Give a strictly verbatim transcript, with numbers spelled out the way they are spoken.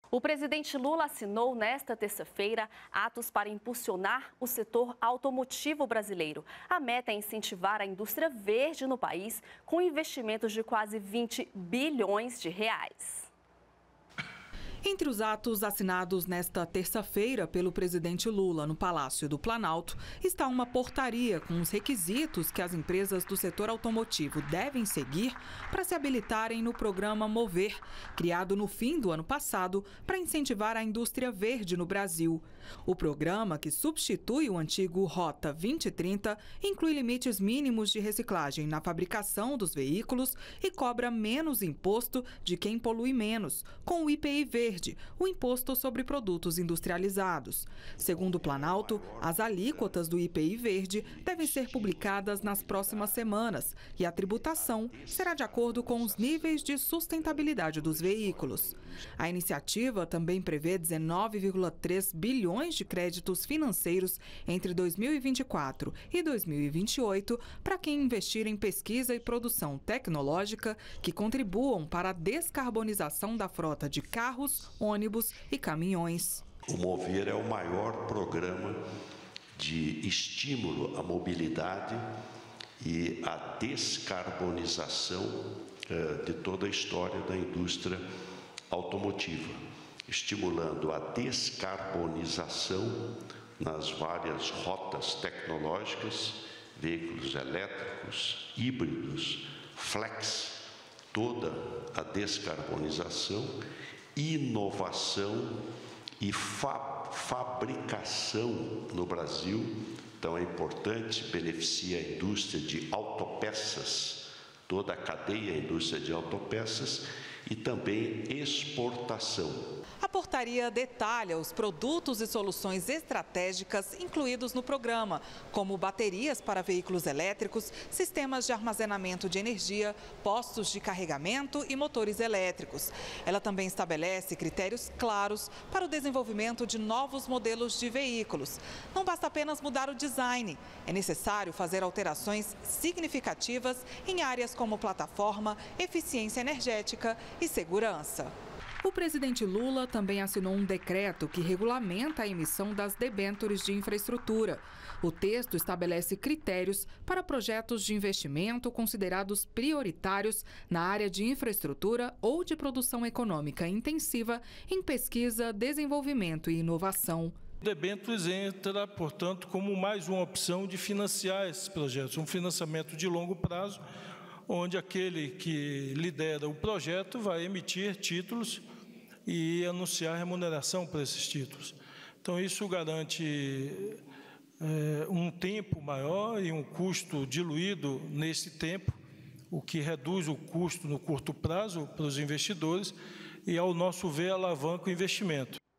O presidente Lula assinou nesta terça-feira atos para impulsionar o setor automotivo brasileiro. A meta é incentivar a indústria verde no país com investimentos de quase vinte bilhões de reais. Entre os atos assinados nesta terça-feira pelo presidente Lula no Palácio do Planalto está uma portaria com os requisitos que as empresas do setor automotivo devem seguir para se habilitarem no programa Mover, criado no fim do ano passado para incentivar a indústria verde no Brasil. O programa, que substitui o antigo Rota vinte e trinta, inclui limites mínimos de reciclagem na fabricação dos veículos e cobra menos imposto de quem polui menos, com o I P I verde. Verde, o Imposto sobre Produtos Industrializados. Segundo o Planalto, as alíquotas do I P I Verde devem ser publicadas nas próximas semanas e a tributação será de acordo com os níveis de sustentabilidade dos veículos. A iniciativa também prevê dezenove vírgula três bilhões de créditos financeiros entre dois mil e vinte e quatro e dois mil e vinte e oito para quem investir em pesquisa e produção tecnológica que contribuam para a descarbonização da frota de carros, ônibus e caminhões. O Mover é o maior programa de estímulo à mobilidade e à descarbonização uh, de toda a história da indústria automotiva, estimulando a descarbonização nas várias rotas tecnológicas, veículos elétricos, híbridos, flex, toda a descarbonização, inovação e fa fabricação no Brasil. Então é importante, beneficia a indústria de autopeças, toda a cadeia, a indústria de autopeças e também exportação. A portaria detalha os produtos e soluções estratégicas incluídos no programa, como baterias para veículos elétricos, sistemas de armazenamento de energia, postos de carregamento e motores elétricos. Ela também estabelece critérios claros para o desenvolvimento de novos modelos de veículos. Não basta apenas mudar o design, é necessário fazer alterações significativas em áreas como plataforma, eficiência energética e segurança. O presidente Lula também assinou um decreto que regulamenta a emissão das debêntures de infraestrutura. O texto estabelece critérios para projetos de investimento considerados prioritários na área de infraestrutura ou de produção econômica intensiva em pesquisa, desenvolvimento e inovação. O debêntures entra, portanto, como mais uma opção de financiar esses projetos, um financiamento de longo prazo, onde aquele que lidera o projeto vai emitir títulos e anunciar remuneração para esses títulos. Então, isso garante é, um tempo maior e um custo diluído nesse tempo, o que reduz o custo no curto prazo para os investidores e, ao nosso ver, alavanca o investimento.